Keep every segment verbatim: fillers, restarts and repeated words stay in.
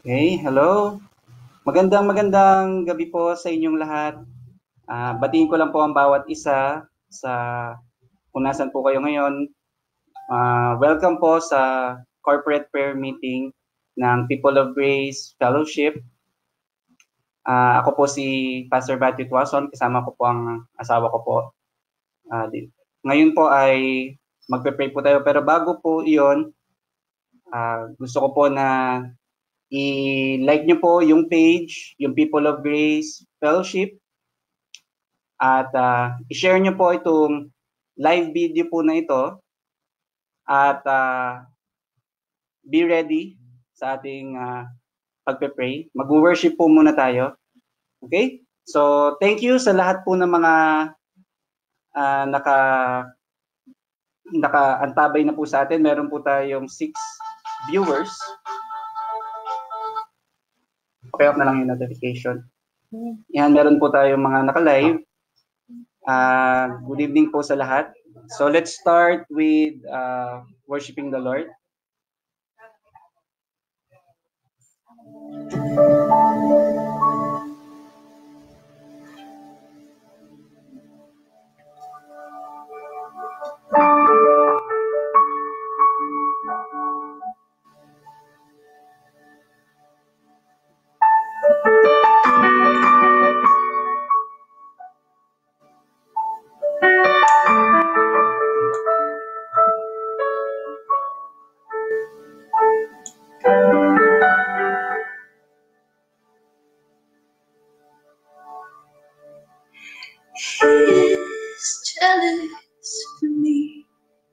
Okay, hello. Magandang magandang gabi po sa inyong lahat. Ah, batiin ko lang po ang bawat isa sa kung nasan po kayo ngayon. Ah, welcome po sa corporate prayer meeting ng People of Grace Fellowship. Ah, ako po si Pastor Matthew Tuason, kasama ko po ang asawa ko po. Ah, di- ngayon po ay magpe-pray po tayo, pero bago po iyon, ah, gusto ko po na i-like nyo po yung page, yung People of Grace Fellowship, at uh, i-share nyo po itong live video po na ito at uh, be ready sa ating uh, pagpe-pray. Mag-worship po muna tayo. Okay? So, thank you sa lahat po ng mga uh, naka naka-antabay na po sa atin. Meron po tayong six viewers. Okay off na lang yung notification. Yan, meron po tayong mga naka-live. Uh, good evening po sa lahat. So let's start with uh, worshiping the Lord. He's jealous for me.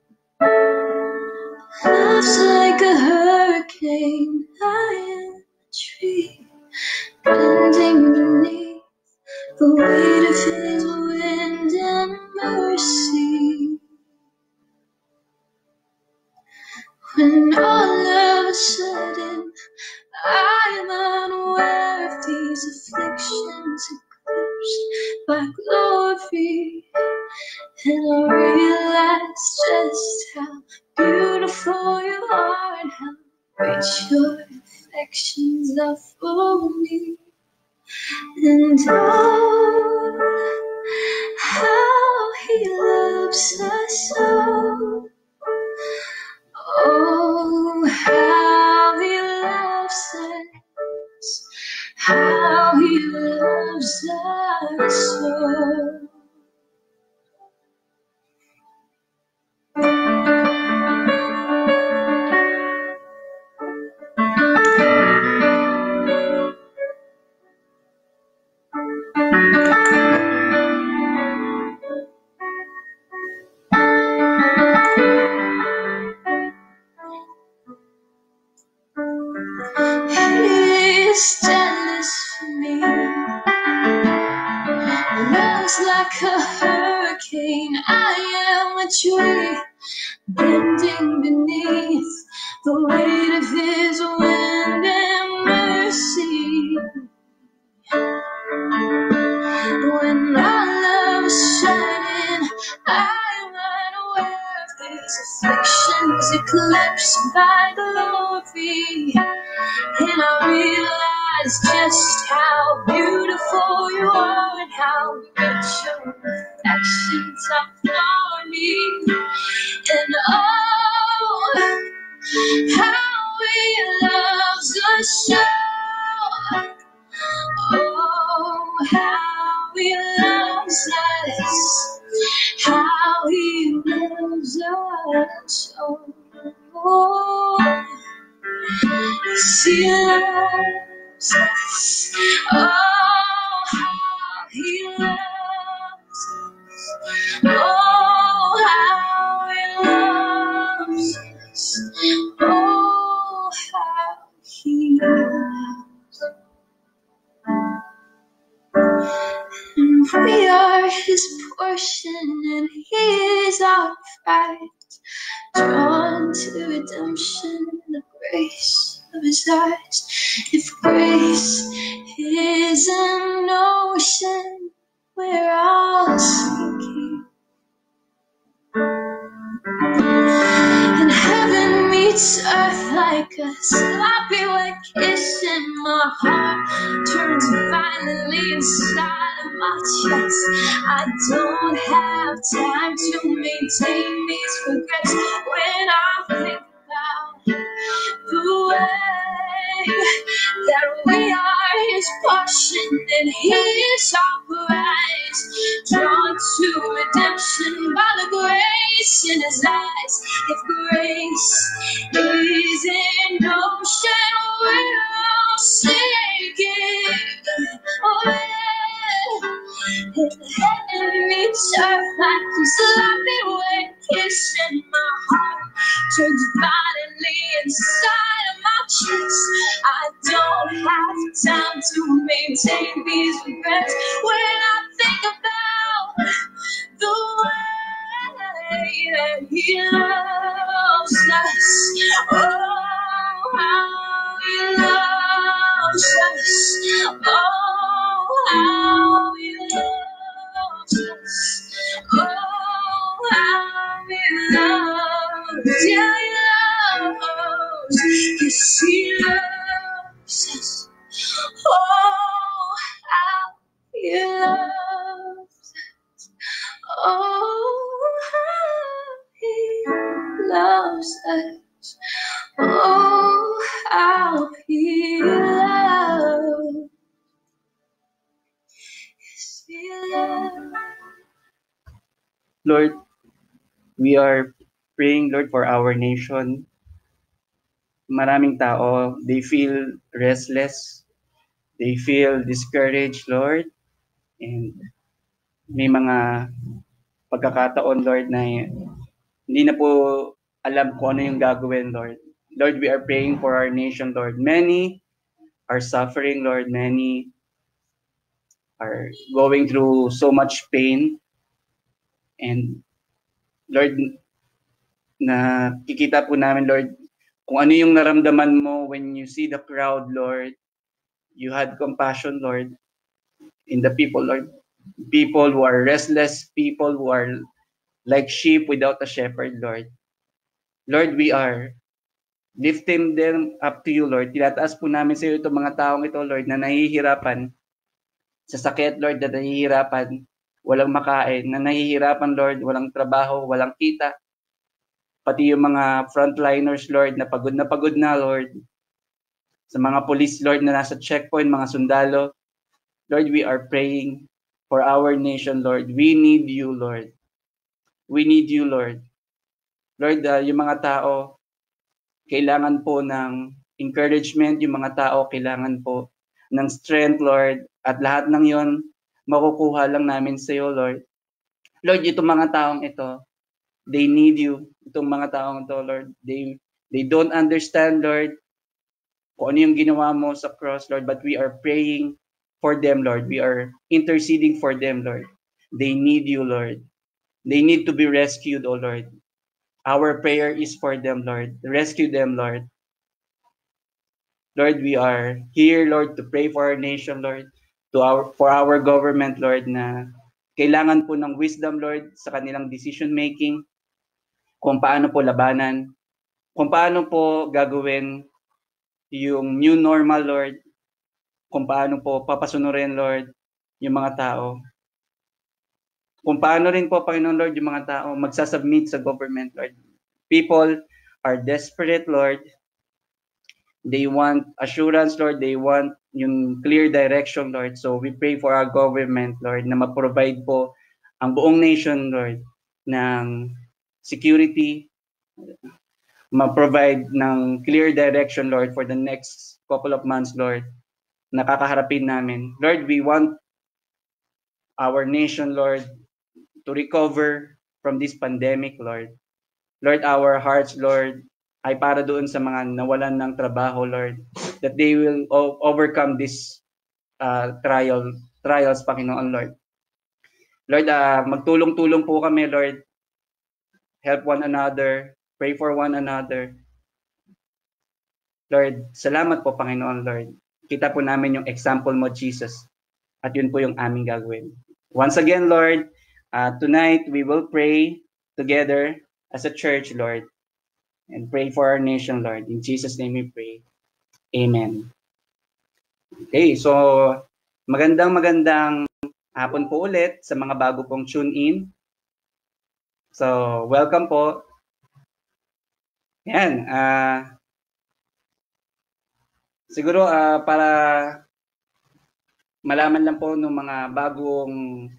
Love's like a hurricane. I am a tree bending beneath the weight of his wind and mercy. When all of a sudden I am unaware of these afflictions eclipsed by glory, and I realize just how beautiful you are and how rich your affections are for me. And oh, how he loves us so. Oh, how he loves us, how he loves us so. He is jealous for me. Love's like a hurricane. I am a tree bending beneath the weight of his wind and mercy. When all of a sudden I'm unaware of these afflictions eclipsed by glory, and I realize just how beautiful you are and how rich your affections are for me. And oh, how he loves us so. Oh, how he loves us, how he loves us so. Oh, yes, he loves us. Oh, how he loves us. Oh, how he loves us. Oh, how he loves us. And we are his portion, and he is our right, drawn to redemption in the grace of his eyes. If grace is an ocean, we're all sinking, and heaven meets earth like like a sloppy wet kiss and my heart turns violently inside of my chest. I don't have time to maintain these regrets when I think about the way that we are his portion and he is our prize, drawn to redemption by the grace in his eyes. If grace is an ocean, we'll sink it. Oh, yeah. If the enemy turf like a sloppy wet kiss and my heart turns violently inside of my chest, I don't have time to maintain these regrets when I think about the way that he loves us. Oh, how he loves us. Oh, how he loves us. Oh, how he loves. Yeah, he loves. Yes, he loves us. Oh, how he loves us. Oh, how he loves us. Oh, how he loves. Yes, he loves. Lord, we are praying, Lord, for our nation. Maraming tao, they feel restless, they feel discouraged, Lord, and may mga pagkakataon, Lord, na hindi na po alam kung ano yung gagawin, Lord. Lord, we are praying for our nation, Lord. Many are suffering, Lord. Many are going through so much pain. And Lord, nakikita po namin, Lord, kung ano yung naramdaman mo when you see the crowd, Lord. You had compassion, Lord, in the people, Lord. People who are restless, people who are like sheep without a shepherd, Lord. Lord, we are lifting them up to you, Lord. Tinataas po namin sa iyo itong mga taong ito, Lord, na nahihirapan sa sakit, Lord, na nahihirapan, walang makain, na nahihirapan, Lord, walang trabaho, walang kita. Pati yung mga frontliners, Lord, na pagod na pagod na, Lord. Sa mga police, Lord, na nasa checkpoint, mga sundalo. Lord, we are praying for our nation, Lord. We need you, Lord. We need you, Lord. Lord, uh, yung mga tao, kailangan po ng encouragement. Yung mga tao, kailangan po ng strength, Lord. At lahat ng yon makukuha lang namin sa iyo, Lord. Lord, itong mga taong ito, they need you. Itong mga taong ito, Lord, they, they don't understand, Lord, kung ano yung ginawa mo sa cross, Lord, but we are praying for them, Lord. We are interceding for them, Lord. They need you, Lord. They need to be rescued, oh Lord. Our prayer is for them, Lord. Rescue them, Lord. Lord, we are here, Lord, to pray for our nation, Lord, to our for our government, Lord, na kailangan po ng wisdom, Lord, sa kanilang decision making, kung paano po labanan, kung paano po gagawin yung new normal, Lord, kung paano po papasunurin, Lord, yung mga tao. Kung paano rin po, Panginoon Lord, yung mga tao magsasubmit sa government, Lord. People are desperate, Lord. They want assurance, Lord. They want yung clear direction, Lord. So we pray for our government, Lord, na ma-provide po ang buong nation, Lord, ng security, ma-provide ng clear direction, Lord, for the next couple of months, Lord, na kakaharapin namin. Lord, we want our nation, Lord, to recover from this pandemic, Lord. Lord, our hearts, Lord, ay para doon sa mga nawalan ng trabaho, Lord, that they will o- overcome this uh, trial, trials, Panginoon, Lord. Lord, uh, magtulong-tulong po kami, Lord. Help one another. Pray for one another. Lord, salamat po, Panginoon, Lord. Kita po namin yung example mo, Jesus. At yun po yung aming gagawin. Once again, Lord, Uh, tonight, we will pray together as a church, Lord. and pray for our nation, Lord. In Jesus' name we pray. Amen. Okay, so magandang magandang hapon po ulit sa mga bago pong tune in. So, welcome po. Yan, uh, siguro uh, para malaman lang po ng mga bagong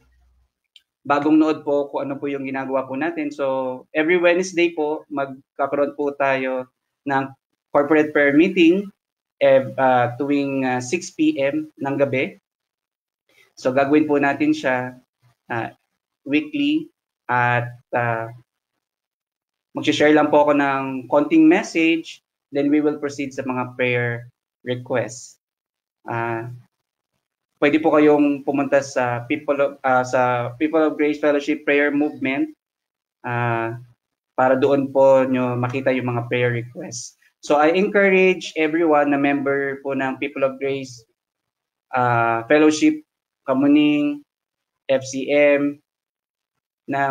bagong nood po kung ano po yung ginagawa po natin. So, every Wednesday po, magkakaroon po tayo ng corporate prayer meeting eh, uh, tuwing uh, six p m ng gabi. So, gagawin po natin siya uh, weekly at uh, mag-share lang po ako ng konting message, then we will proceed sa mga prayer requests. Uh, pwede po kayong pumunta sa People of, uh, sa People of Grace Fellowship Prayer Movement uh, para doon po nyo makita yung mga prayer requests. So I encourage everyone na member po ng People of Grace uh, Fellowship, Kamuning, F C M, na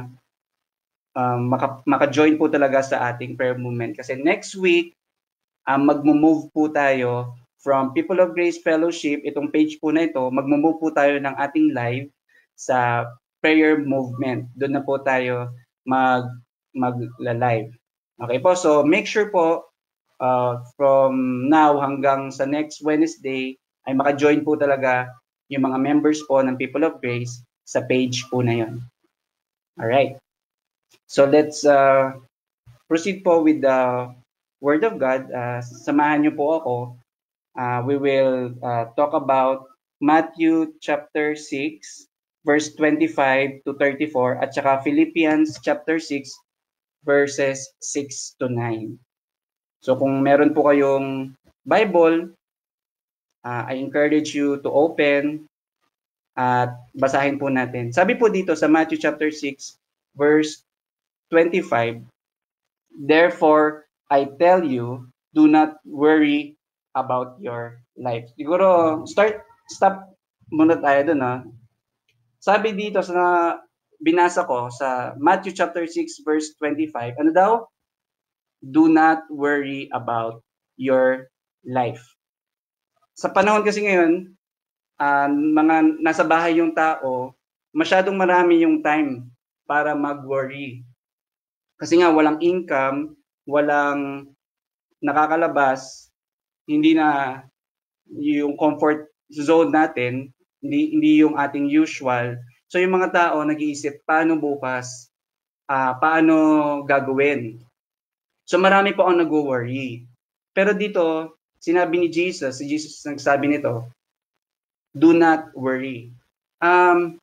um, maka, maka-join po talaga sa ating prayer movement. Kasi next week, um, mag-move po tayo from People of Grace Fellowship, itong page po na ito, mag-move po tayo ng ating live sa prayer movement. Doon na po tayo mag, mag-live. Okay po, so make sure po, uh, from now hanggang sa next Wednesday, ay maka-join po talaga yung mga members po ng People of Grace sa page po na yon. Alright. So let's uh, proceed po with the Word of God. Uh, samahan niyo po ako. Uh, we will uh, talk about Matthew chapter six, verse twenty-five to thirty-four, at saka Philippians chapter six, verses six to nine. So kung meron po kayong Bible, uh, I encourage you to open at basahin po natin. Sabi po dito sa Matthew chapter six, verse twenty-five, therefore, I tell you, do not worry about your life. Siguro, start, stop muna tayo dun, ha. Sabi dito sa binasa ko sa Matthew chapter six, verse twenty-five, ano daw? Do not worry about your life. Sa panahon kasi ngayon, uh, mga nasa bahay yung tao, masyadong marami yung time para mag-worry. Kasi nga walang income, walang nakakalabas, hindi na yung comfort zone natin, hindi hindi yung ating usual. So yung mga tao nag-iisip paano bukas, uh, paano gagawin. So marami po ang nag-worry. Pero dito, sinabi ni Jesus, si Jesus nagsabi nito, do not worry. Um,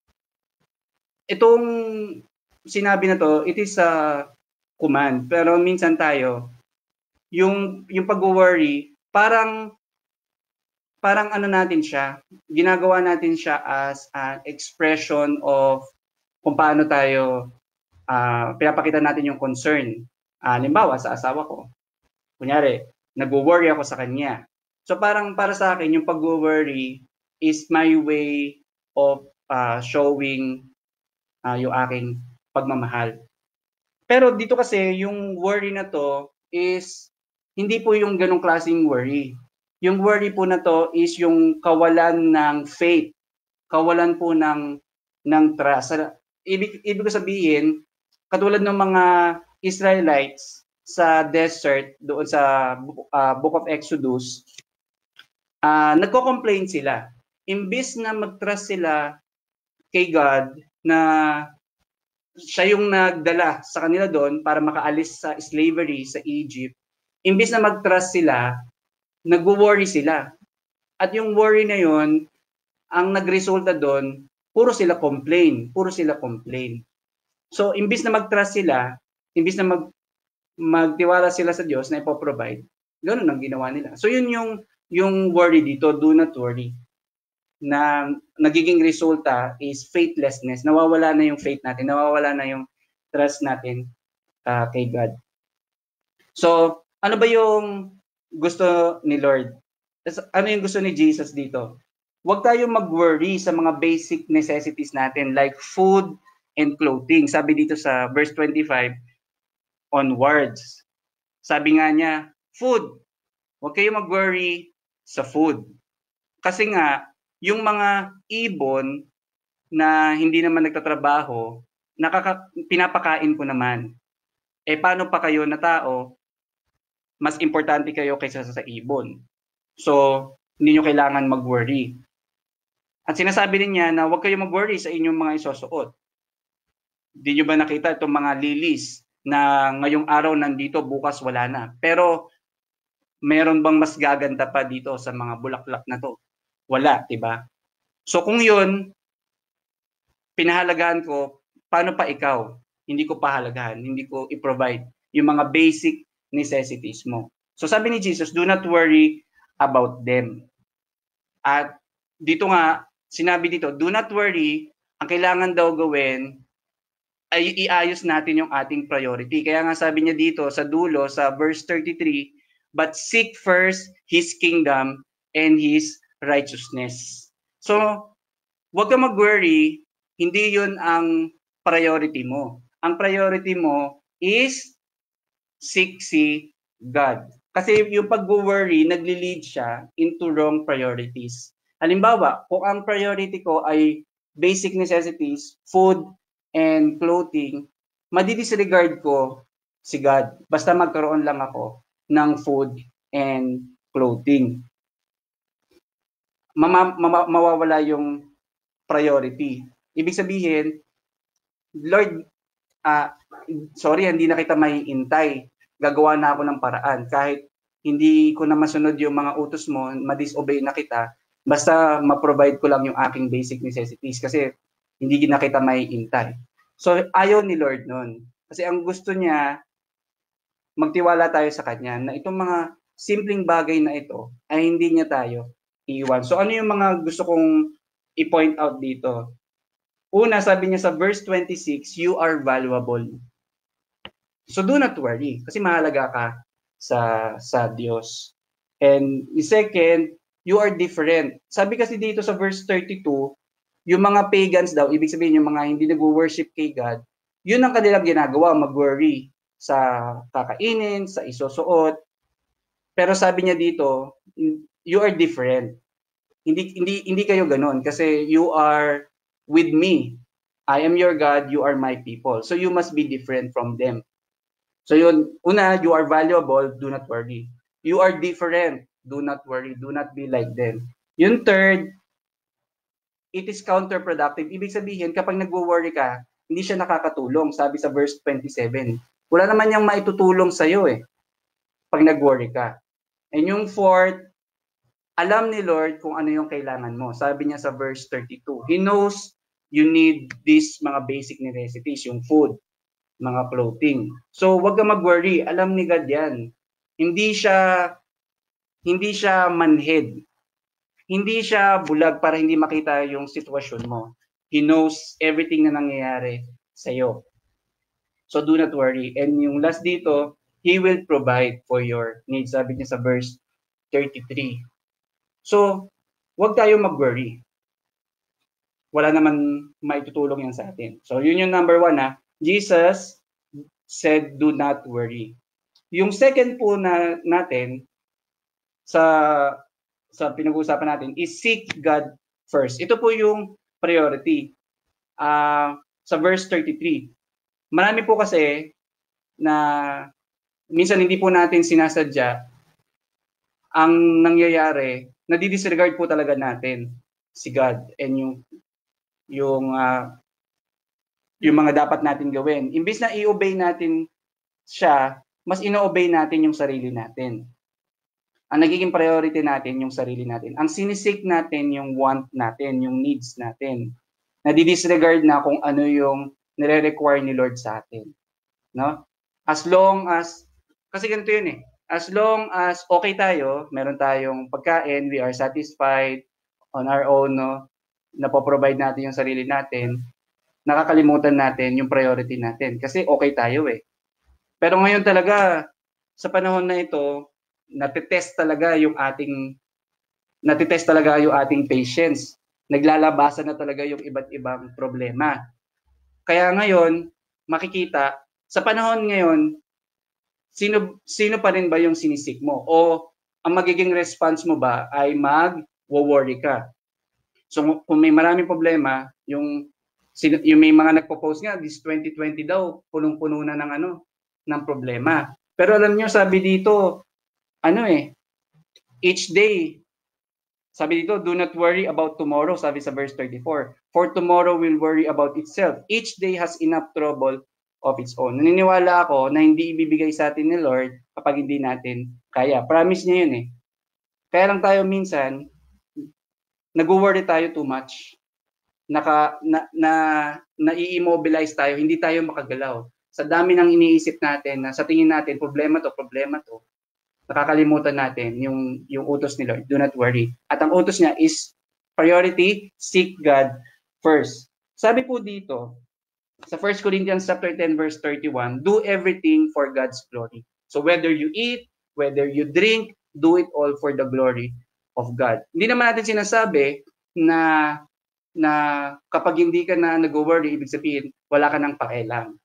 itong sinabi na to, it is a command. Pero minsan tayo, yung yung pag-worry, parang parang ano natin siya, ginagawa natin siya as an expression of kung paano tayo uh, pinapakita natin yung concern. Uh, halimbawa, sa asawa ko, kunyari, nag-worry ako sa kanya. So parang para sa akin, yung pag-worry is my way of uh, showing uh, yung aking pagmamahal. Pero dito kasi, yung worry na to is hindi po yung ganong klaseng worry. Yung worry po na to is yung kawalan ng faith, kawalan po ng ng trust. Ibig, ibig ko sabihin, katulad ng mga Israelites sa desert, doon sa uh, Book of Exodus, uh, nagko-complain sila. Imbis na mag-trust sila kay God na siya yung nagdala sa kanila doon para makaalis sa slavery sa Egypt, imbis na mag-trust sila, nag-worry sila. At yung worry na yon, ang nagresulta doon, puro sila complain, puro sila complain. So, imbis na mag-trust sila, imbis na mag magtiwala sila sa Diyos na ipo-provide, ganoon ang ginawa nila. So, yun yung yung worry dito, do not worry. Na nagiging resulta is faithlessness. Nawawala na yung faith natin, nawawala na yung trust natin uh, kay God. So, ano ba yung gusto ni Lord? Ano yung gusto ni Jesus dito? Huwag tayong mag-worry sa mga basic necessities natin like food and clothing. Sabi dito sa verse twenty-five onwards. Sabi nga niya, food. Huwag kayo mag-worry sa food. Kasi nga, yung mga ibon na hindi naman nagtatrabaho, nakaka- pinapakain ko naman. Eh paano pa kayo na tao, mas importante kayo kaysa sa ibon. So, hindi nyo kailangan mag-worry. At sinasabi din niya na huwag kayo mag-worry sa inyong mga isusuot. Hindi nyo ba nakita itong mga lilies na ngayong araw nandito, bukas wala na. Pero meron bang mas gaganda pa dito sa mga bulaklak na to? Wala, diba? So kung yun, pinahalagahan ko, paano pa ikaw? Hindi ko pahalagahan, hindi ko i-provide yung mga basic necessities mo. So sabi ni Jesus, do not worry about them. At dito nga, sinabi dito, do not worry, ang kailangan daw gawin ay iayos natin yung ating priority. Kaya nga sabi niya dito sa dulo, sa verse thirty-three, but seek first His kingdom and His righteousness. So, huwag ka mag-worry, hindi yun ang priority mo. Ang priority mo is seek si God. Kasi yung pag-worry, nagli-lead siya into wrong priorities. Halimbawa, kung ang priority ko ay basic necessities, food and clothing, madidisregard ko si God. Basta magkaroon lang ako ng food and clothing. Mama, mama, mawawala yung priority. Ibig sabihin, Lord, uh, sorry, hindi na kita maiintay. Gagawa na ako ng paraan. Kahit hindi ko na masunod yung mga utos mo, ma-disobey na kita, basta ma-provide ko lang yung aking basic necessities kasi hindi na kita maiintay. So, ayaw ni Lord nun. Kasi ang gusto niya, magtiwala tayo sa Kanya na itong mga simpleng bagay na ito ay hindi niya tayo iiwan. So, ano yung mga gusto kong i-point out dito? Una, sabi niya sa verse twenty-six, you are valuable. So do not worry kasi mahalaga ka sa sa Diyos. And second, you are different. Sabi kasi dito sa verse thirty-two, yung mga pagans daw, ibig sabihin yung mga hindi nag-worship kay God, yun ang kanilang ginagawa, mag-worry sa kakainin, sa isusuot. Pero sabi niya dito, you are different. Hindi hindi hindi kayo ganoon kasi you are with me. I am your God, you are my people. So you must be different from them. So yun, una, you are valuable, do not worry. You are different, do not worry, do not be like them. Yung third, it is counterproductive. Ibig sabihin, kapag nagwo-worry ka, hindi siya nakakatulong, sabi sa verse twenty-seven. Wala naman niyang maitutulong sa'yo eh, pag nag-worry ka. And yung fourth, alam ni Lord kung ano yung kailangan mo. Sabi niya sa verse thirty-two, He knows you need these mga basic necessities, yung food, mga clothing. So, wag ka mag-worry. Alam ni God yan. Hindi siya, hindi siya manhid. Hindi siya bulag para hindi makita yung sitwasyon mo. He knows everything na nangyayari sa'yo. So, do not worry. And yung last dito, He will provide for your needs. Sabi niya sa verse thirty-three. So, wag tayo mag-worry. Wala naman maitutulong yan sa atin. So, yun yung number one ha. Jesus said, do not worry. Yung second po na natin sa sa pinag-uusapan natin is seek God first. Ito po yung priority. Uh, sa verse thirty-three. Marami po kasi na minsan hindi po natin sinasadya ang nangyayari, nadi-disregard po talaga natin si God and yung yung uh, yung mga dapat natin gawin. Imbis na i-obey natin siya, mas ino-obey natin yung sarili natin. Ang nagiging priority natin yung sarili natin. Ang sinisik natin yung want natin, yung needs natin. Nadi-disregard na kung ano yung nire-require ni Lord sa atin. No? As long as, kasi ganito yun eh, as long as okay tayo, meron tayong pagkain, we are satisfied on our own, no? Napoprovide natin yung sarili natin, nakakalimutan natin yung priority natin kasi okay tayo eh. Pero ngayon talaga, sa panahon na ito, natitest talaga yung ating natitest talaga yung ating patience. Naglalabasan na talaga yung iba't ibang problema. Kaya ngayon, makikita, sa panahon ngayon, sino sino pa rin ba yung sinisik mo? O ang magiging response mo ba ay mag-worry ka? So kung may maraming problema, yung yung may mga nagpo-post nga this twenty twenty daw punong-puno na ng ano ng problema. Pero alam niyo, sabi dito ano eh, each day, sabi dito, do not worry about tomorrow, sabi sa verse thirty-four. For tomorrow will worry about itself. Each day has enough trouble of its own. Naniniwala ako na hindi ibibigay sa atin ni Lord kapag hindi natin kaya. Promise niya yun eh. Kaya lang tayo minsan, nag-worry tayo too much. Naka, na, na, na-i-immobilize tayo, hindi tayo makagalaw. Sa dami ng iniisip natin, na sa tingin natin, problema to, problema to, nakakalimutan natin yung, yung utos ni Lord, do not worry. At ang utos niya is priority, seek God first. Sabi po dito, sa First Corinthians chapter ten verse thirty-one, do everything for God's glory. So whether you eat, whether you drink, do it all for the glory of God. Hindi naman natin sinasabi na na kapag hindi ka na nag-worry, ibig sabihin, wala ka nang pakialam.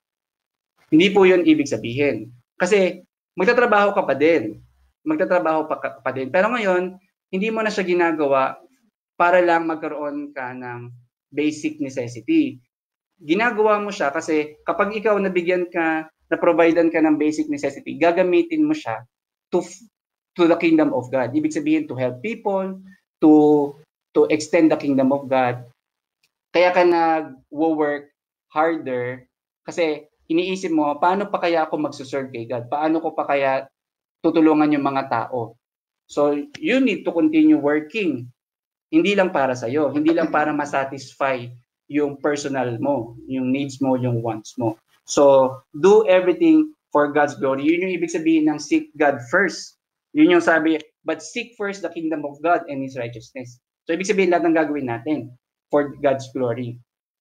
Hindi po yun ibig sabihin. Kasi magtatrabaho ka pa din. Magtatrabaho pa, ka, pa din. Pero ngayon, hindi mo na siya ginagawa para lang magkaroon ka ng basic necessity. Ginagawa mo siya kasi kapag ikaw nabigyan ka, na-providean ka ng basic necessity, gagamitin mo siya to to the kingdom of God. Ibig sabihin to help people, to to extend the kingdom of God. Kaya ka nag-work harder kasi iniisip mo, paano pa kaya ako magsuserve kay God? Paano ko pa kaya tutulungan yung mga tao? So, you need to continue working. Hindi lang para sa'yo, hindi lang para masatisfy yung personal mo, yung needs mo, yung wants mo. So, do everything for God's glory. Yun yung ibig sabihin ng seek God first. Yun yung sabi, but seek first the kingdom of God and His righteousness. So, ibig sabihin lahat ng gagawin natin for God's glory.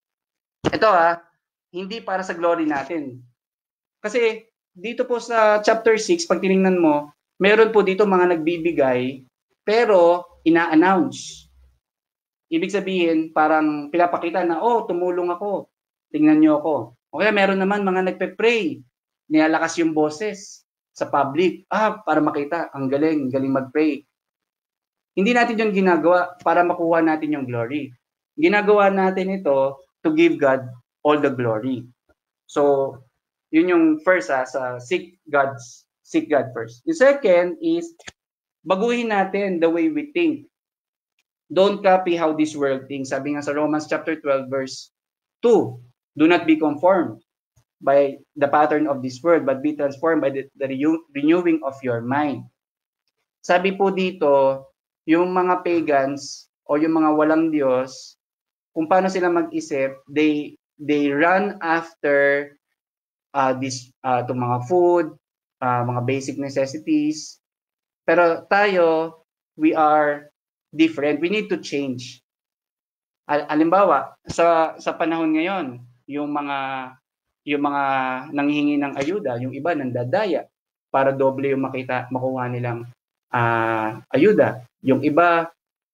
Ito ah, hindi para sa glory natin. Kasi dito po sa chapter six, pag tinignan mo, meron po dito mga nagbibigay, pero ina-announce. Ibig sabihin, parang pinapakita na, oh, tumulong ako. Tingnan nyo ako. O kaya meron naman mga nagpe-pray. Nilalakas yung boses sa public. Ah, para makita, ang galing, galing mag-pray. Hindi natin yung ginagawa para makuha natin yung glory. Ginagawa natin ito to give God all the glory. So, yun yung first ha, sa seek God's, seek God first. The second is, baguhin natin the way we think. Don't copy how this world thinks. Sabi nga sa Romans chapter twelve verse two, do not be conformed by the pattern of this world, but be transformed by the, the renewing of your mind. Sabi po dito, yung mga pagans o yung mga walang Diyos, kung paano sila mag-isip, they they run after uh, this uh, itong mga food, uh, mga basic necessities. Pero tayo, we are different. We need to change. Halimbawa, sa sa panahon ngayon, yung mga yung mga nanghihingi ng ayuda, yung iba nandadaya para doble yung makita makuha nilang uh, ayuda. Yung iba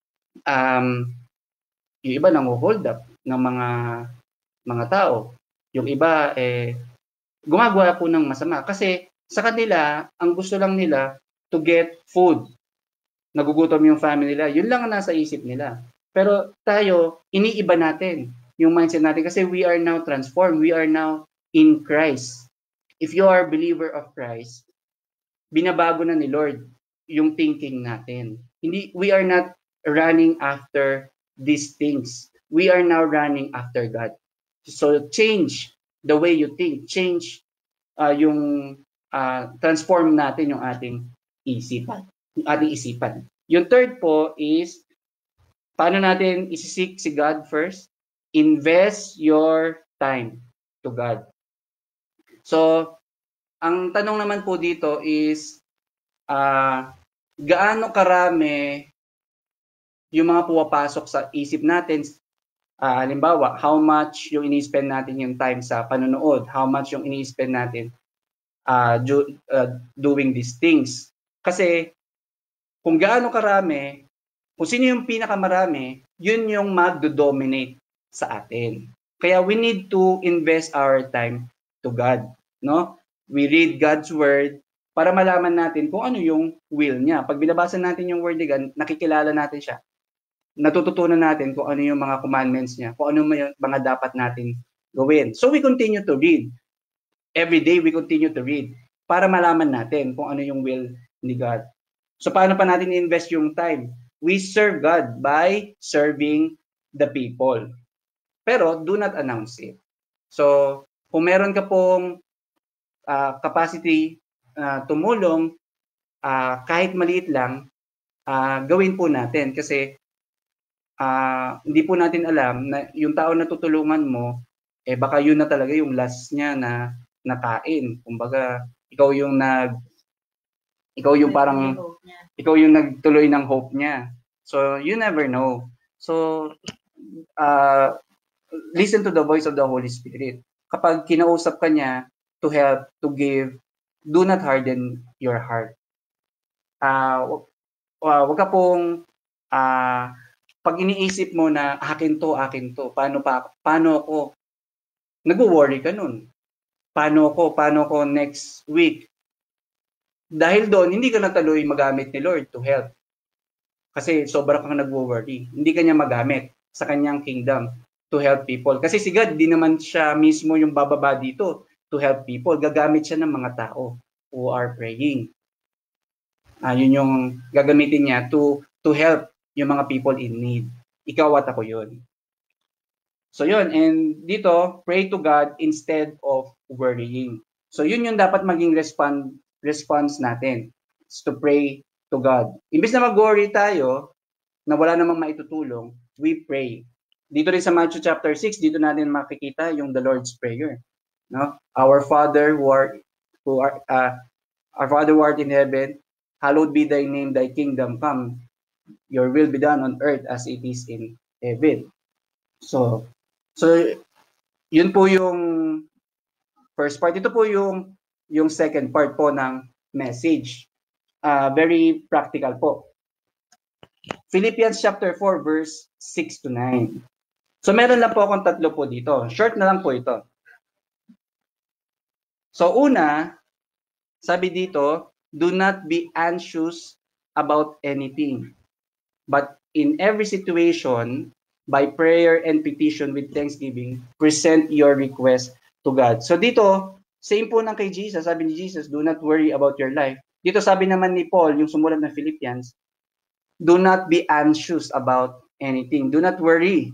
um yung iba nang-hold up ng mga mga tao. Yung iba eh gumagawa po ng masama kasi sa kanila ang gusto lang nila to get food. Nagugutom yung family nila. Yun lang ang nasa isip nila. Pero tayo, iniiba natin yung mindset natin kasi we are now transformed. We are now in Christ. If you are a believer of Christ, binabago na ni Lord yung thinking natin. Hindi, we are not running after these things. We are now running after God. So change the way you think. Change uh, yung uh, transform natin yung ating isipan. Yung ating isipan. Yung third po is, paano natin isi-seek si God first? Invest your time to God. So, ang tanong naman po dito is, uh, gaano karami yung mga pumapasok sa isip natin? Uh, halimbawa, how much yung ini-spend natin yung time sa panonood? How much yung ini-spend natin uh, do, uh, doing these things? Kasi, kung gaano karami, kung sino yung pinakamarami, yun yung mag-dominate sa atin. Kaya we need to invest our time to God, no? We read God's word, para malaman natin kung ano yung will niya. Pag binabasa natin yung word ni God, nakikilala natin siya. Natututunan natin kung ano yung mga commandments niya, kung ano yung mga dapat natin gawin. So we continue to read. Every day we continue to read para malaman natin kung ano yung will ni God. So paano pa natin i-invest yung time? We serve God by serving the people. Pero do not announce it. So kung meron ka pong uh, capacity uh, tumulong, uh, kahit maliit lang, uh, gawin po natin kasi uh, hindi po natin alam na yung tao na tutulungan mo, eh baka yun na talaga yung last niya na nakain. Kumbaga, ikaw yung nag ikaw yung parang ikaw yung nagtuloy ng hope niya. So you never know. So uh, listen to the voice of the Holy Spirit. Kapag kinausap ka niya to help, to give, do not harden your heart. Uh, uh, wag ka pong uh, pag iniisip mo na akin to, akin to, paano pa paano ako? Nagwo-worry ka nun. Paano ko, paano ko next week? Dahil doon, hindi ka natuloy magamit ni Lord to help. Kasi sobra kang nagwo-worry. Hindi ka niya magamit sa kanyang kingdom to help people. Kasi si God, di naman siya mismo yung bababa dito to help people. Gagamit siya ng mga tao who are praying. Uh, yun yung gagamitin niya to to help yung mga people in need. Ikaw at ako yun. So yun, and dito, pray to God instead of worrying. So yun yung dapat maging respond, response natin, is to pray to God. Imbis na mag-worry tayo, na wala namang maitutulong, we pray. Dito rin sa Matthew chapter six, dito natin makikita yung the Lord's Prayer. No? Our Father who are, who are uh, our Father who art in heaven, hallowed be thy name, thy kingdom come. Your will be done on earth as it is in heaven. So, so yun po yung first part. Ito po yung yung second part po ng message. Uh, very practical po. Philippians chapter four verse six to nine. So meron lang po akong tatlo po dito. Short na lang po ito. So una, sabi dito, do not be anxious about anything, but in every situation, by prayer and petition with thanksgiving, present your request to God. So dito, same po ng kay Jesus. Sabi ni Jesus, do not worry about your life. Dito sabi naman ni Paul, yung sumulat ng Philippians, do not be anxious about anything. Do not worry.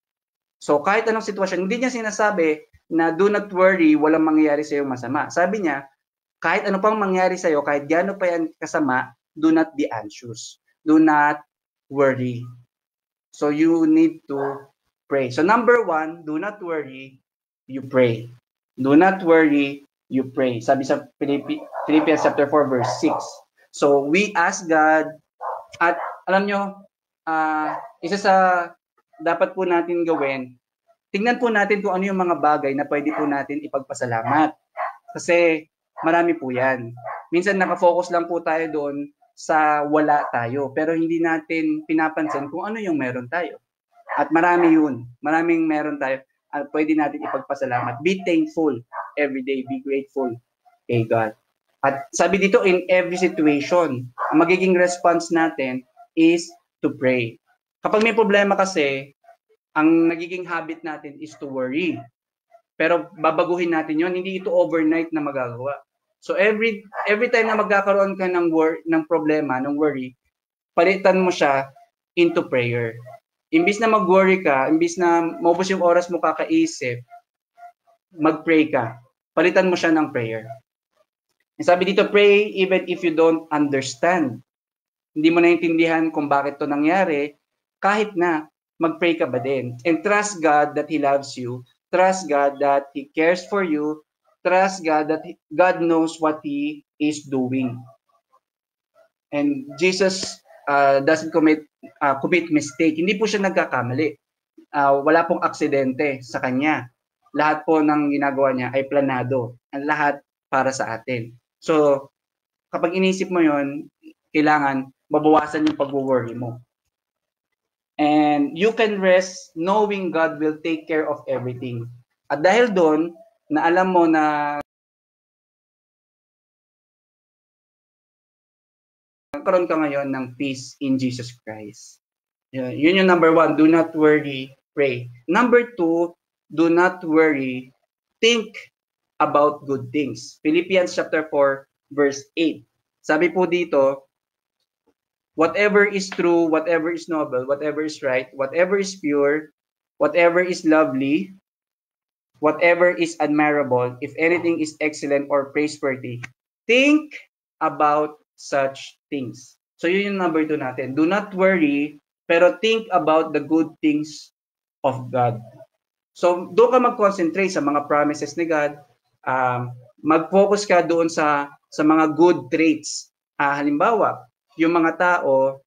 So kahit anong sitwasyon, hindi niya sinasabi na do not worry, walang mangyayari sa iyo masama. Sabi niya, kahit ano pang mangyari sa iyo, kahit gaano pa yan kasama, do not be anxious. Do not worry. So you need to pray. So number one, do not worry, you pray. Do not worry, you pray. Sabi sa Philippians chapter four verse six. So we ask God, at alam nyo, uh, isa sa dapat po natin gawin, tingnan po natin kung ano yung mga bagay na pwede po natin ipagpasalamat. Kasi marami po yan. Minsan nakafocus lang po tayo doon sa wala tayo, pero hindi natin pinapansin kung ano yung meron tayo. At marami yun. Maraming meron tayo at pwede natin ipagpasalamat. Be thankful every day. Be grateful kay God. At sabi dito, in every situation, ang magiging response natin is to pray. Kapag may problema kasi, ang nagiging habit natin is to worry. Pero babaguhin natin yon, hindi ito overnight na magagawa. So every every time na magkakaroon ka ng wor- ng problema, ng worry, palitan mo siya into prayer. Imbis na mag-worry ka, imbis na maubos yung oras mo kakaisip, mag-pray ka. Palitan mo siya ng prayer. Sabi dito, pray even if you don't understand. Hindi mo naintindihan kung bakit to nangyari, kahit na mag-pray ka ba din. And trust God that He loves you. Trust God that He cares for you. Trust God that he, God knows what He is doing. And Jesus uh, doesn't commit uh, commit mistake. Hindi po siya nagkakamali. Uh, wala pong aksidente sa Kanya. Lahat po ng ginagawa niya ay planado. Ang lahat para sa atin. So, kapag inisip mo yon, kailangan mabawasan yung pag-worry mo. And you can rest knowing God will take care of everything. At dahil doon, na alam mo na magkaroon ka ngayon ng peace in Jesus Christ. Yun, yun yung number one, do not worry, pray. Number two, do not worry, think about good things. Philippians chapter four, verse eight. Sabi po dito, whatever is true, whatever is noble, whatever is right, whatever is pure, whatever is lovely, whatever is admirable, if anything is excellent or praiseworthy, think about such things. So yun yung number two natin. Do not worry, pero think about the good things of God. So doon ka mag-concentrate sa mga promises ni God. Um, mag-focus ka doon sa sa mga good traits. Uh, halimbawa, yung mga tao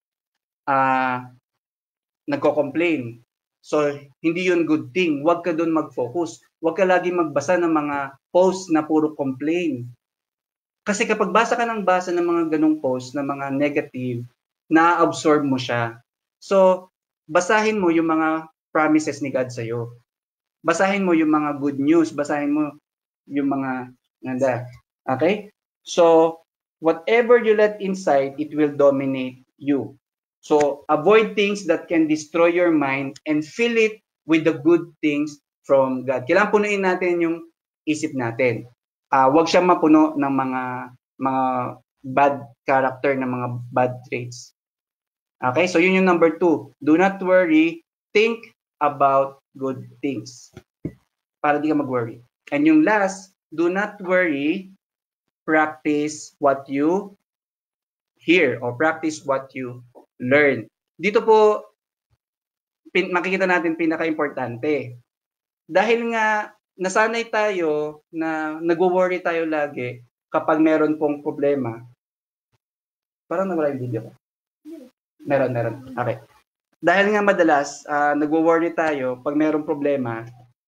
uh, nagko-complain. So, hindi yun good thing. Huwag ka doon mag-focus. Huwag ka lagi magbasa ng mga posts na puro complain. Kasi kapag basa ka ng basa ng mga ganong posts, na mga negative, na-absorb mo siya. So, basahin mo yung mga promises ni God sa'yo. Basahin mo yung mga good news. Basahin mo yung mga nanda. Okay? So, whatever you let inside, it will dominate you. So, avoid things that can destroy your mind and fill it with the good things from God. Kailangan punuin natin yung isip natin. Uh, huwag siyang mapuno ng mga mga bad character, ng mga bad traits. Okay, so yun yung number two. Do not worry, think about good things. Para di ka mag-worry. And yung last, do not worry, practice what you hear or practice what you learn. Dito po, pin, makikita natin pinaka-importante. Dahil nga, nasanay tayo na nagwo-worry tayo lagi kapag meron pong problema. Parang nawala yung video ko. Meron, meron. Okay. Dahil nga madalas, uh, nagwo-worry tayo pag merong problema,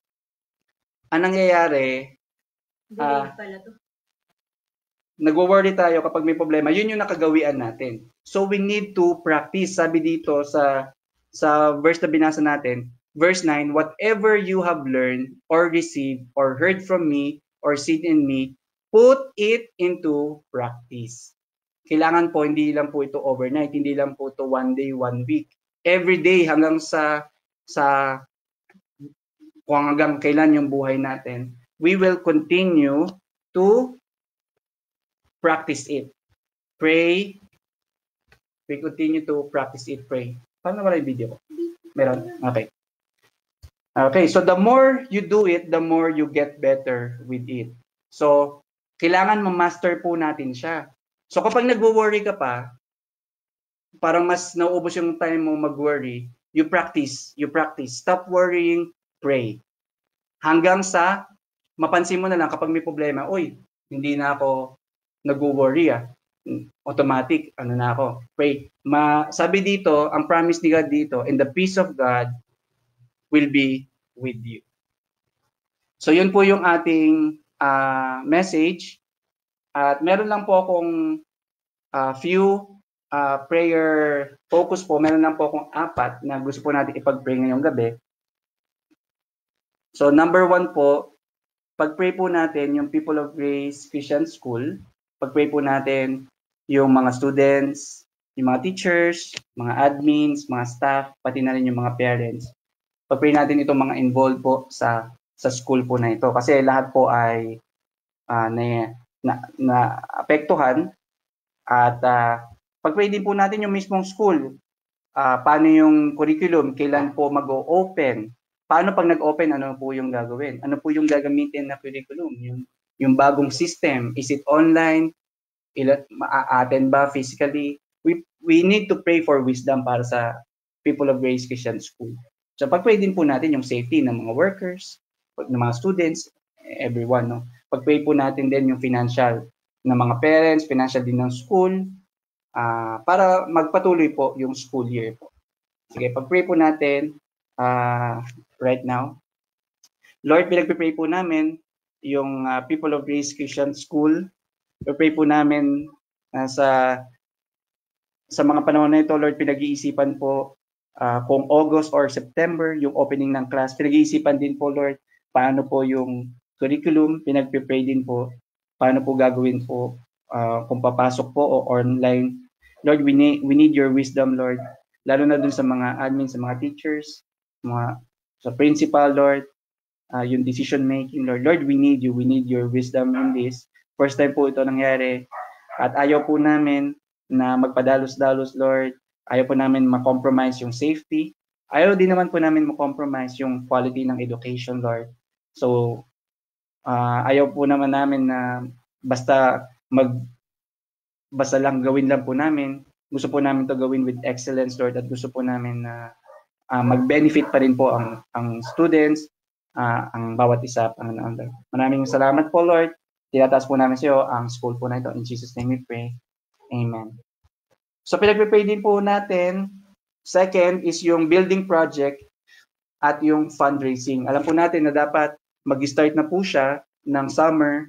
ang nangyayari, uh, nagwo-worry tayo kapag may problema, yun yung nakagawian natin. So we need to practice. Sabi dito sa sa verse na binasa natin, verse nine, whatever you have learned or received or heard from me or seen in me, put it into practice. Kailangan po, hindi lang po ito overnight, hindi lang po ito one day, one week. Every day hanggang sa sa kung hanggang kailan yung buhay natin, we will continue to practice it. Pray. We continue to practice it, pray. Paano wala yung video ko? Meron? Okay. Okay, so the more you do it, the more you get better with it. So, kailangan ma-master po natin siya. So, kapag nagwo-worry ka pa, parang mas nauubos yung time mo mag-worry, you practice, you practice. Stop worrying, pray. Hanggang sa, mapansin mo na lang kapag may problema, uy, hindi na ako nag-worry ah. Automatic, ano na ako, pray. Ma, sabi dito, ang promise ni God dito, and the peace of God will be with you. So yun po yung ating uh, message. At meron lang po akong uh, few uh, prayer focus po. Meron lang po akong apat na gusto po natin ipag-pray ngayong gabi. So number one po, pag-pray po natin yung People of Grace Christian School. Pag-pray po natin yung mga students, yung mga teachers, mga admins, mga staff, pati na rin yung mga parents. Pag-pray natin itong mga involved po sa sa school po na ito. Kasi lahat po ay uh, na, na, na apektuhan. At uh, pag-pray din po natin yung mismong school. Uh, paano yung curriculum? Kailan po mag-o-open? Paano pag nag-open, ano po yung gagawin? Ano po yung gagamitin na curriculum? Yung, yung bagong system, is it online? Ma-attend ba physically? We, we need to pray for wisdom para sa People of Grace Christian School. So pag-pray din po natin yung safety ng mga workers, ng mga students, everyone. No? Pag-pray po natin din yung financial ng mga parents, financial din ng school, uh, para magpatuloy po yung school year po. Sige, pag-pray po natin uh, right now. Lord, pinag-pray po namin yung uh, People of Grace Christian School. Pag-pray po namin uh, sa sa mga panahon na ito, Lord, pinag-iisipan po uh, kung August or September, yung opening ng class. Pinag-iisipan din po, Lord, paano po yung curriculum. Pinag-pray din po, paano po gagawin po uh, kung papasok po o online Lord, we need, we need your wisdom, Lord. Lalo na dun sa mga admin, sa mga teachers, mga sa principal, Lord, uh, yung decision making, Lord. Lord, we need you. We need your wisdom in this. First time po ito nangyari. At ayaw po namin na magpadalos-dalos, Lord. Ayaw po namin ma-compromise yung safety. Ayaw din naman po namin ma-compromise yung quality ng education, Lord. So, uh, ayaw po naman namin na basta mag basta lang gawin lang po namin. Gusto po namin to gawin with excellence, Lord, at gusto po namin na uh, mag-benefit pa rin po ang ang students, uh, ang bawat isa, Panginoon, Lord. Maraming salamat po, Lord. Tinataas po namin sa iyo ang school po na ito. In Jesus' name we pray. Amen. So, pinag-pray din po natin. Second is yung building project at yung fundraising. Alam po natin na dapat mag-start na po siya ng summer.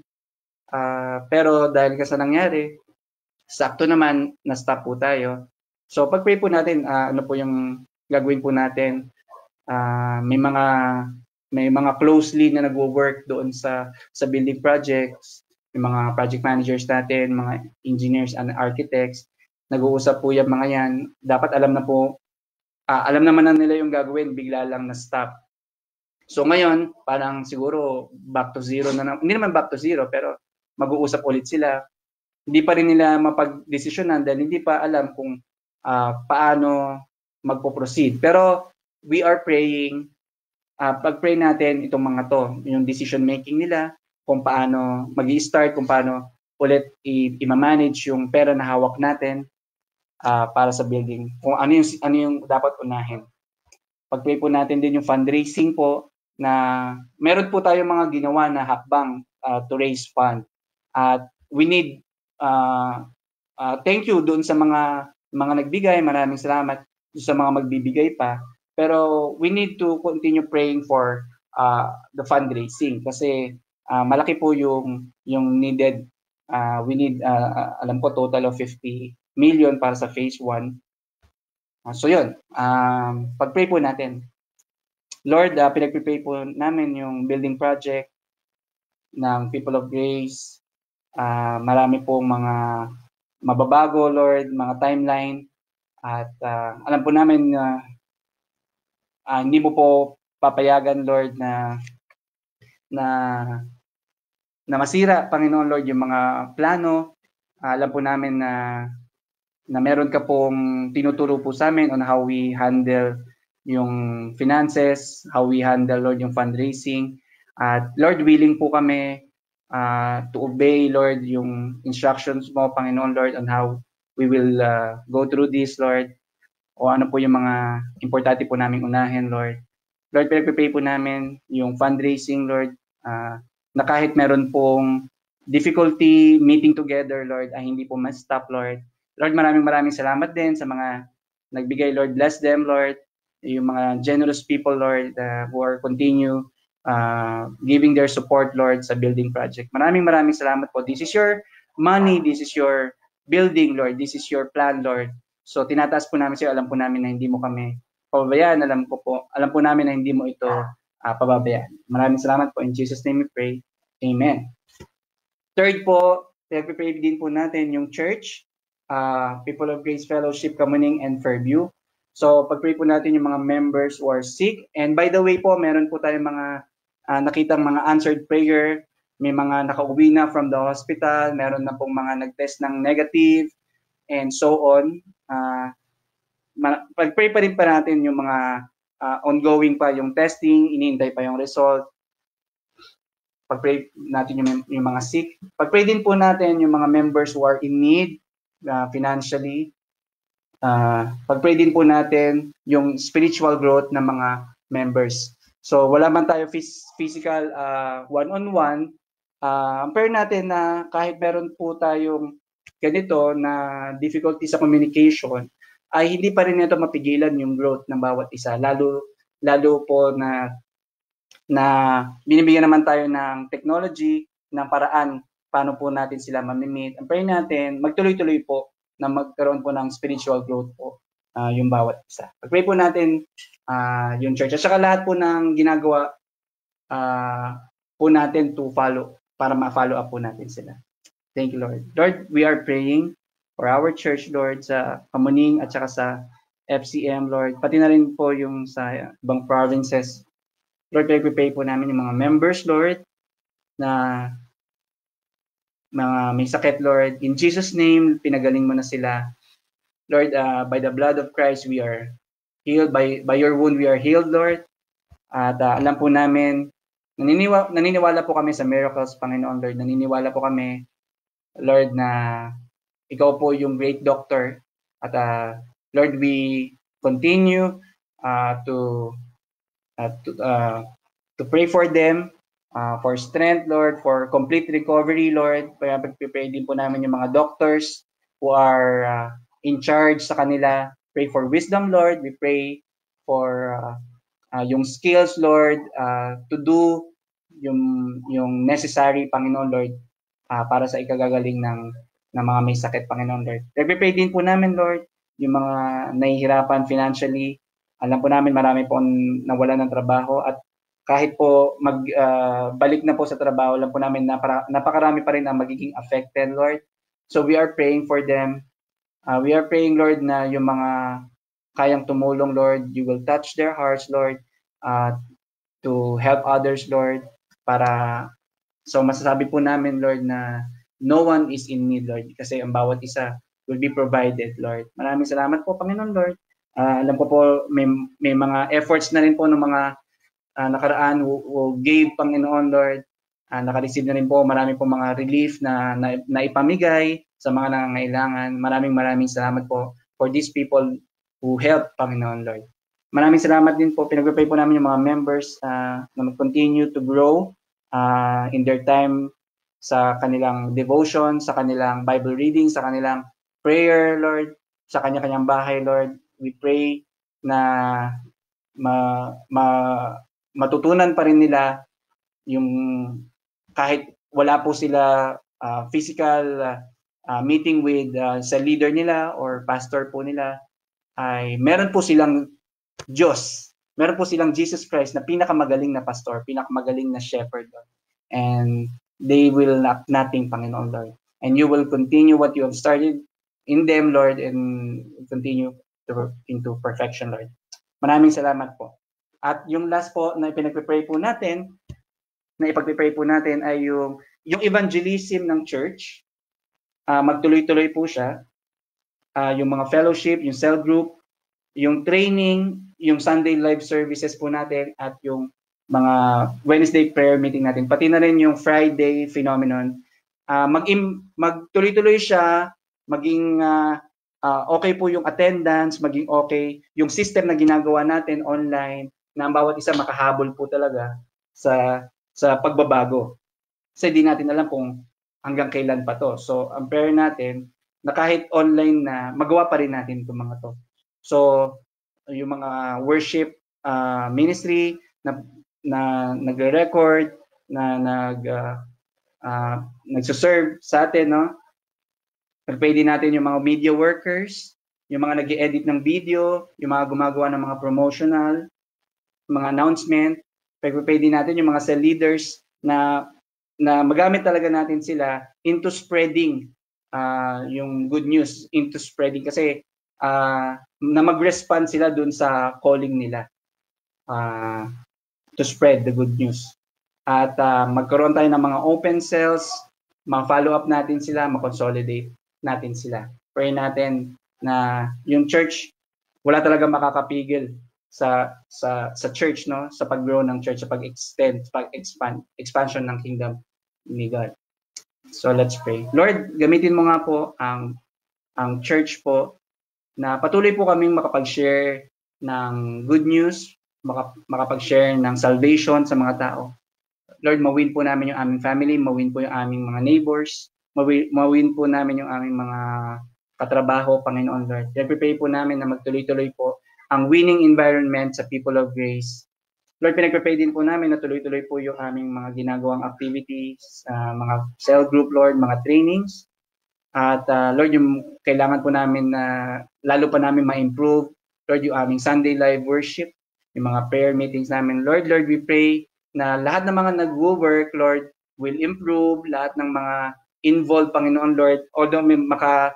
Uh, pero dahil kasi nangyari, sakto naman, na-stop po tayo. So, pag-pray po natin, uh, ano po yung gagawin po natin. Uh, may mga may mga closely na nagwo-work doon sa sa building projects, may mga project managers natin, mga engineers and architects, nag-uusap po yung mga yan. Dapat alam na po, uh, alam naman na nila yung gagawin, bigla lang na-stop. So ngayon, parang siguro back to zero na, na hindi naman back to zero, pero mag-uusap ulit sila. Hindi pa rin nila mapag-desisyonan dahil hindi pa alam kung uh, paano magpo-proceed. Pero we are praying, uh, pag-pray natin itong mga to, yung decision making nila, kung paano mag-i-start, kung paano ulit i-manage yung pera na hawak natin uh, para sa building. Kung ano yung, ano yung dapat unahin. Pag-pray po natin din yung fundraising po, na meron po tayong mga ginawa na hakbang uh, to raise fund. At uh, we need Uh, uh, thank you doon sa mga mga nagbigay, maraming salamat sa mga magbibigay pa. Pero we need to continue praying for uh, the fundraising kasi uh, malaki po yung yung needed. Uh, we need uh, alam ko total of fifty million para sa phase one. Uh, so yun, um, pag-pray po natin. Lord, uh, pinag-pray po namin yung building project ng People of Grace. Uh, marami pong mga mababago, Lord, mga timeline. At uh, alam po namin na uh, uh, hindi mo po papayagan, Lord, na na na masira, Panginoon, Lord, yung mga plano. Uh, alam po namin na na meron ka pong tinuturo po sa amin on how we handle yung finances, how we handle, Lord, yung fundraising. At Lord, willing po kami Uh, to obey, Lord, yung instructions mo, Panginoon, Lord, on how we will uh, go through this, Lord. O ano po yung mga importante po namin unahin, Lord. Lord, pinag-pray po namin yung fundraising, Lord, uh, na kahit meron pong difficulty meeting together, Lord, ay hindi po ma-stop, Lord. Lord, maraming maraming salamat din sa mga nagbigay, Lord. Bless them, Lord. Yung mga generous people, Lord, uh, who are continue Uh, giving their support, Lord, sa building project. Maraming maraming salamat po. This is your money, this is your building, Lord, this is your plan, Lord. So tinataas po namin sa'yo, alam po namin na hindi mo kami pababayaan, alam ko po, alam po namin na hindi mo ito uh, pababayaan. Maraming salamat po. In Jesus' name we pray. Amen. Third po, pinag-pray din po natin yung church, uh, People of Grace Fellowship, Kamuning, and Fairview. So pag-pray po natin yung mga members who are sick. And by the way po, meron po tayong mga Uh, nakitang mga answered prayer, may mga nakauwi na from the hospital, meron na pong mga nag-test ng negative, and so on. Uh, pag-pray pa rin pa natin yung mga uh, ongoing pa yung testing, inihintay pa yung result. Pag-pray natin yung, yung mga sick. Pag-pray din po natin yung mga members who are in need uh, financially. Uh, pag-pray din po natin yung spiritual growth ng mga members. So wala man tayo phys- physical uh, one-on-one, uh, ang prayer natin na kahit meron po tayong ganito na difficulty sa communication, ay hindi pa rin ito mapigilan yung growth ng bawat isa. Lalo, lalo po na, na binibigyan naman tayo ng technology, ng paraan paano po natin sila mamimit. Ang prayer natin, magtuloy-tuloy po na magkaroon po ng spiritual growth po uh, yung bawat isa. Pag-pray po natin Uh, yung church. At saka lahat po ng ginagawa uh, po natin to follow, para ma-follow up po natin sila. Thank you, Lord. Lord, we are praying for our church, Lord, sa Kamuning at saka sa F C M, Lord. Pati na rin po yung sa ibang provinces. Lord, pinag-pray po namin yung mga members, Lord, na mga may sakit, Lord. In Jesus' name, pinagaling mo na sila. Lord, uh, by the blood of Christ, we are healed. By, by your wound, we are healed, Lord. At uh, alam po namin, naniniwa, naniniwala po kami sa miracles, Panginoon, Lord. Naniniwala po kami, Lord, na ikaw po yung great doctor. At uh, Lord, we continue uh, to, uh, to, uh, to pray for them, uh, for strength, Lord, for complete recovery, Lord. Kaya pag-pray din po namin yung mga doctors who are uh, in charge sa kanila. Pray for wisdom, Lord. We pray for uh, uh, yung skills, Lord, uh, to do yung, yung necessary, Panginoon, Lord, uh, para sa ikagagaling ng, ng mga may sakit, Panginoon, Lord. Pag-pray din po namin, Lord, yung mga nahihirapan financially. Alam po namin marami po nawalan ng trabaho at kahit po magbalik uh, na po sa trabaho, alam po namin napara, napakarami pa rin ang magiging affected, Lord. So we are praying for them. Uh, we are praying, Lord, na yung mga kayang tumulong, Lord, you will touch their hearts, Lord, uh, to help others, Lord, para, so masasabi po namin, Lord, na no one is in need, Lord, kasi ang bawat isa will be provided, Lord. Maraming salamat po, Panginoon, Lord. Uh, alam ko po, may, may mga efforts na rin po ng mga uh, nakaraan who, who gave, Panginoon, Lord. Uh, naka-receive na rin po, marami po mga relief na, na, na ipamigay sa mga nangangailangan. Maraming maraming salamat po for these people who help, Panginoon, Lord. Maraming salamat din po. Pinag-pray po namin yung mga members uh, na mag-continue to grow uh, in their time sa kanilang devotion, sa kanilang Bible reading, sa kanilang prayer, Lord, sa kanya-kanyang bahay, Lord. We pray na ma, ma, matutunan pa rin nila yung kahit wala po sila uh, physical uh, uh, meeting with uh, sa leader nila or pastor po nila, ay meron po silang Diyos. Meron po silang Jesus Christ na pinakamagaling na pastor, pinakamagaling na shepherd, Lord. And they will lack nothing, Panginoon, Lord. And you will continue what you have started in them, Lord, and continue to, into perfection, Lord. Maraming salamat po. At yung last po na ipinagpipray po natin, na ipagpipray po natin ay yung, yung evangelism ng church. Uh, magtuloy-tuloy po siya. Uh, yung mga fellowship, yung cell group, yung training, yung Sunday live services po natin, at yung mga Wednesday prayer meeting natin, pati na rin yung Friday phenomenon. Uh, mag magtuloy-tuloy siya, maging uh, uh, okay po yung attendance, maging okay yung system na ginagawa natin online, na ang bawat isa makahabol po talaga sa sa pagbabago. Kasi di natin alam kung hanggang kailan pa to. So, ang prayer natin, na kahit online na, magawa pa rin natin itong mga to. So, yung mga worship uh, ministry na, na nagre-record, na nag, uh, uh, nagsuserve sa atin, no? Pag-pray din natin yung mga media workers, yung mga nag-i-edit ng video, yung mga gumagawa ng mga promotional, mga announcement. Pag-pray din natin yung mga cell leaders na, na magamit talaga natin sila into spreading uh, yung good news, into spreading. Kasi uh, na mag-respond sila dun sa calling nila uh, to spread the good news. At uh, magkaroon tayo ng mga open cells, ma-follow up natin sila, ma-consolidate natin sila. Pray natin na yung church, wala talaga makakapigil sa sa sa church, no, sa pag-grow ng church, sa pag-extend, pag-expand, expansion ng kingdom ni God. So let's pray. Lord, gamitin mo nga po ang ang church po, na patuloy po kaming makapag-share ng good news, makapag-share ng salvation sa mga tao. Lord, mawin po namin yung aming family, mawin po yung aming mga neighbors, mawin, mawin po namin yung aming mga katrabaho, Panginoon, Lord. Pray po namin na magtuloy-tuloy po ang winning environment sa people of grace. Lord, pinagpapay din po namin na tuloy-tuloy po yung aming mga ginagawang activities, uh, mga cell group, Lord, mga trainings. At uh, Lord, yung kailangan po namin na lalo pa namin ma-improve, Lord, yung aming Sunday live worship, yung mga prayer meetings namin. Lord, Lord, we pray na lahat ng mga nag-work, Lord, will improve, lahat ng mga involved, Panginoon, Lord, although may maka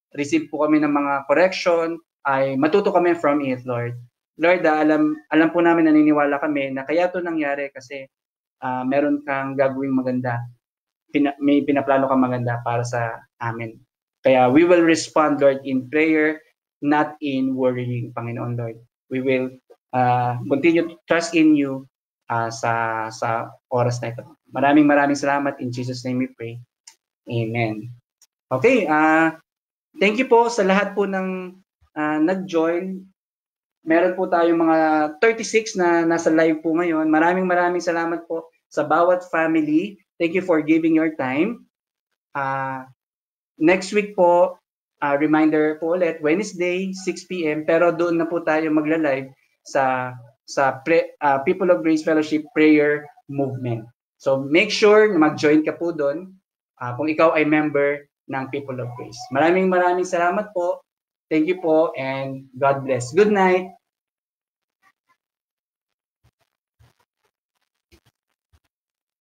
receive po kami ng mga correction, ay matuto kami from it, Lord. Lord, ah, alam, alam po namin, naniniwala kami na kaya ito nangyari kasi uh, meron kang gagawing maganda. Pina, may pinaplano kang maganda para sa amin. Kaya we will respond, Lord, in prayer, not in worrying, Panginoon, Lord. We will uh, continue to trust in you uh, sa, sa oras na ito. Maraming maraming salamat. In Jesus' name we pray. Amen. Okay, uh, thank you po sa lahat po ng uh, nag-join. Meron po tayong mga thirty-six na nasa live po ngayon. Maraming maraming salamat po sa bawat family. Thank you for giving your time. Uh, next week po, uh, reminder po ulit, Wednesday, six p m Pero doon na po tayo magla-live sa sa pre, uh, People of Grace Fellowship Prayer Movement. So make sure na mag-join ka po doon uh, kung ikaw ay member ng People of Grace. Maraming maraming salamat po. Thank you po and God bless. Good night.